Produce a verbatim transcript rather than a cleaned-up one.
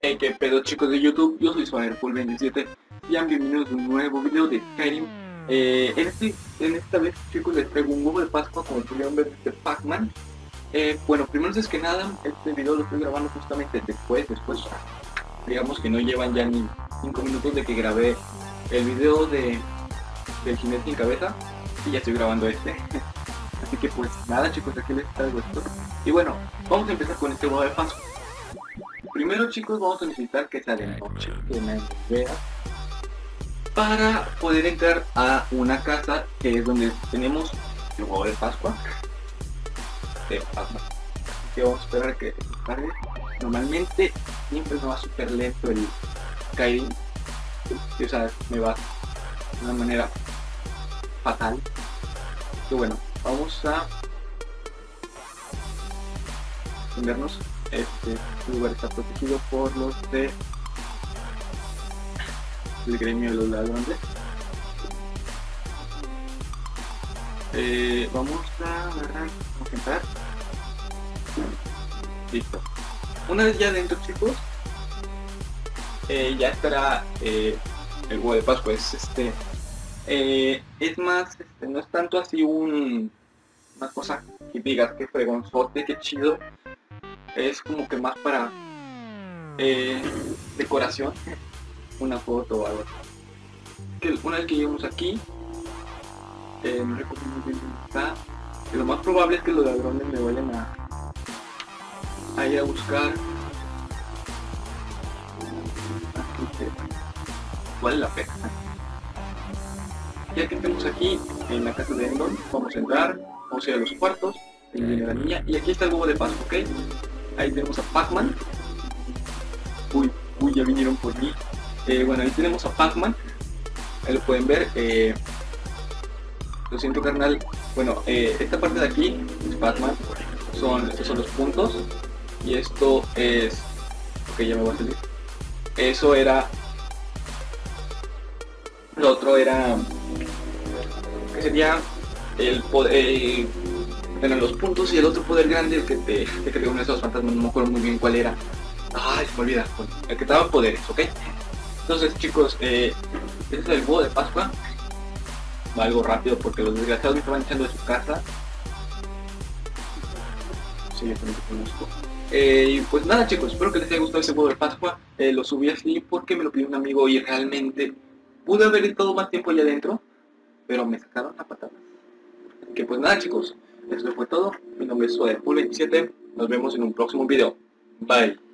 Hey, qué pedo chicos de YouTube, yo soy Swanerpool veintisiete. Sean bienvenidos a un nuevo video de Skyrim. eh, en, este, en esta vez chicos les traigo un huevo de Pascua, como pudieron ver, de Pac-Man. eh, Bueno, primero es que nada, este video lo estoy grabando justamente después, después digamos que no llevan ya ni cinco minutos de que grabé el video de del jinete sin cabeza. Y ya estoy grabando este. Así que pues nada chicos, aquí les traigo esto. Y bueno, vamos a empezar con este huevo de Pascua. Primero chicos vamos a necesitar que sea de noche, que me vea, para poder entrar a una casa que es donde tenemos el huevo de Pascua. De Pascua. Así que vamos a esperar a que cargue. Normalmente siempre me va súper lento el Skyrim. O sea, me va de una manera fatal. Y bueno, vamos a vernos. Este lugar está protegido por los de el gremio de los ladrones. Eh, vamos a agarrar, vamos a entrar. Listo. Una vez ya dentro chicos, eh, ya estará eh, el huevo de Pascua. Es este, eh, es más, este, no es tanto así un, una cosa que digas que fregonzote, que chido. Es como que más para eh, decoración, una foto o algo así. Que una vez que lleguemos aquí, eh, no recuerdo muy bien dónde está. Que lo más probable es que los ladrones me vayan a, a ir a buscar. Así que vale la pena. Ya que estemos aquí en la casa de Endon, vamos a entrar, vamos a ir a los cuartos, ahí viene la niña, y aquí está el huevo de Pascua, ¿ok? Ahí tenemos a Pac-Man. Uy, uy, ya vinieron por mí. Eh, bueno, ahí tenemos a Pac-Man. Ahí lo pueden ver. Eh, lo siento, carnal. Bueno, eh, esta parte de aquí es Pac-Man. Son, estos son los puntos. Y esto es... Ok, ya me voy a salir. Eso era... Lo otro era... que sería el poder... Eh, bueno, los puntos, y el otro poder grande, el que te, te creó uno de esos fantasmas, no me acuerdo muy bien cuál era. Ay, se me olvida. El que te daba poderes, ¿ok? Entonces chicos, eh, este es el huevo de Pascua. Va algo rápido porque los desgraciados me estaban echando de su casa. Sí, yo también te conozco. Eh, y pues nada chicos, espero que les haya gustado ese huevo de Pascua. Eh, lo subí así porque me lo pidió un amigo y realmente pude haber estado más tiempo allá adentro, pero me sacaron la patada. Que pues nada chicos, eso fue todo. Mi nombre es Swanerpool veintisiete. Nos vemos en un próximo video. Bye.